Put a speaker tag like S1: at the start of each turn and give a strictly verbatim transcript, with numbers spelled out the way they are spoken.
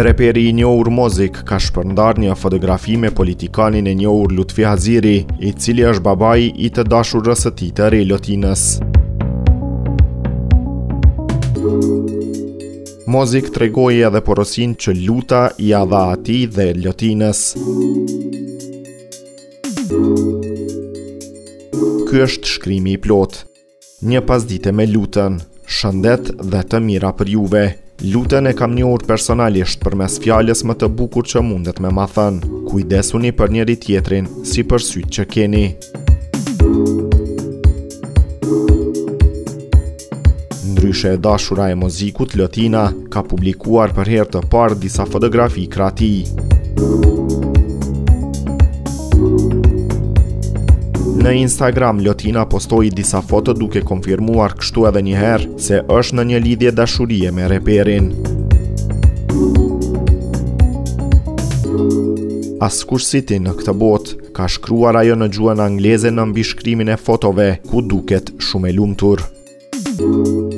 S1: Reperi i njohur Mozik ka shpërndar një fotografi me politikanin e njohur Lutfi Haziri, i cili është babai i të dashurës së tij të re Lotinës. Mozik tregoi edhe porosinë që Luta i dha atij dhe Lotinës. Ky është shkrimi i plot. Një pasdite me Lutën, shëndet dhe të mira për juve. Lutën e kam njohur personalisht përmes fjalës më të bukur që mundet me ma thënë. Kujdesuni për njëri tjetrin, si për sytë që keni. Ndryshe e dashura e Mozikut, Lotina ka publikuar për herë të parë disa fotografi krati. Në Instagram, Lotina postoi disa foto duke konfirmuar kështu edhe një herë se është në një lidhje dashurie me reperin. Askush si ti në këtë botë, ka shkruar ajo në gjuhën angleze në mbi shkrimin e fotove, ku duket shumë e lumtur.